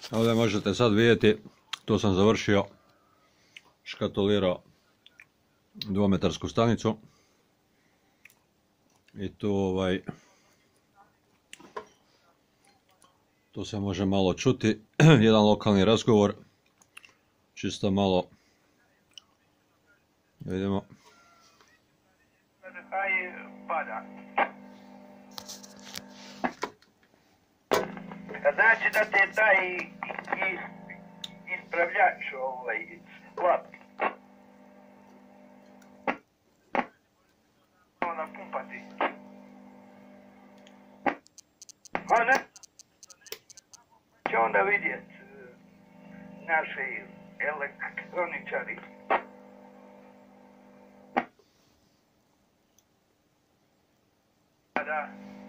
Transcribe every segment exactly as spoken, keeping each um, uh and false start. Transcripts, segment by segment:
Ovdje možete sad vidjeti, tu sam završio, škatulirao dvometarsku stanicu i tu ovaj tu se može malo čuti jedan lokalni razgovor, čisto malo vidimo. Znači da te taj ispravljač ovaj slab. Ona pumpati. Ona će onda vidjet naši elektroničari. Da.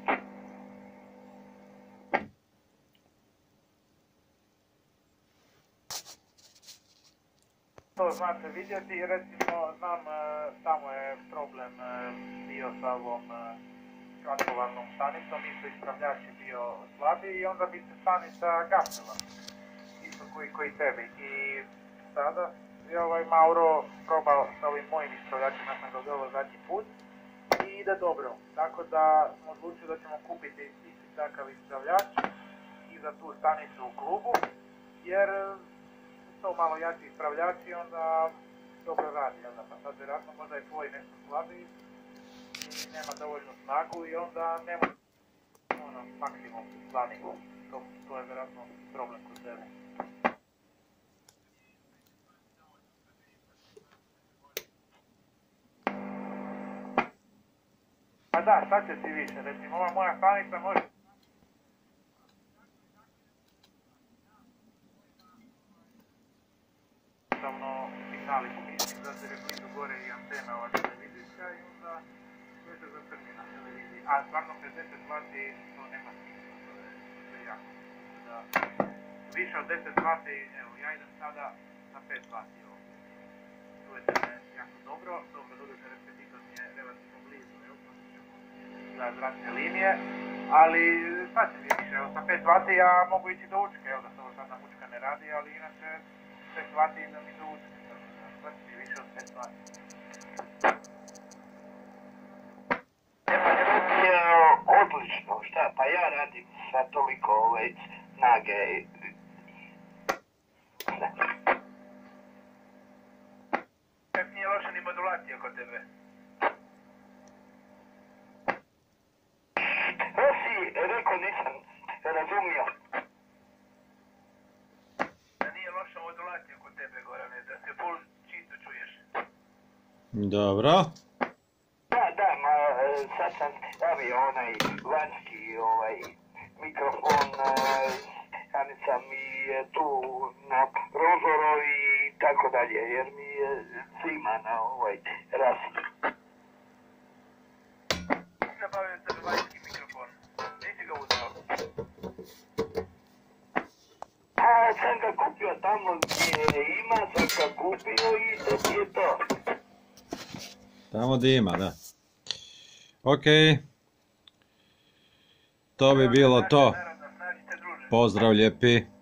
To znate vidjeti, recimo znam tamo je problem bio sa ovom švakovalnom stanicom, isto ispravljač je bio slabiji i onda bi se stanica gasila, isto koji, koji tebi. I sada je ovaj Mauro probao sa ovim mojim ispravljačima, ja sam ga doveo zadnji put i ide dobro. Tako da smo odlučili da ćemo kupiti isti takav ispravljač i za tu stanicu u klubu, jer to malo jači ispravljači, onda dobro radi, jel da? Pa sad vjerojatno možda je tvoj nešto slabiji i nema dovoljnu snagu i onda nema ono, maksimum slaniku. To, to je vjerojatno problem kod tebe. Pa da, šta će ti više, recimo ova moja stanica može signali mislim da se blizu gore i antena ova televizijska i onda sve se zacrni na televiziji. A stvarno pedeset vati to nema smisla, to je sve jako. Da, više od deset vati, evo ja idem sada na pet vati ovdje. Čujete me jako dobro, dobro doduše repetitor mi je relativno blizu, evo za zračne linije, ali šta će mi više, evo sa pet vati ja mogu ići do učke, evo da se ovo sad na učka ne radi, ali inače pet vati da mi do učke. Više od pet vati. Odlično, šta, pa ja radim sa toliko ovaj snage. Čak nije loša ni modulacija kod tebe. To si rekao, nisam razumio. Da nije loša modulacija kod tebe, Gorane, da se full čisto čuješ. Dobro. Da, da, ma sad sam stavio onaj vanjski ovaj mikrofon, stanica mi je tu na prozoru i tako dalje, jer mi je zima na ovaj rasi. Zabavim se vanjski mikrofon, nisi ga uzeo? A, sam ga kupio tamo gdje ima, sam ga kupio i to ti je to. Tamo gdje ima, da. Ok. To bi bilo to. Pozdrav lijepi.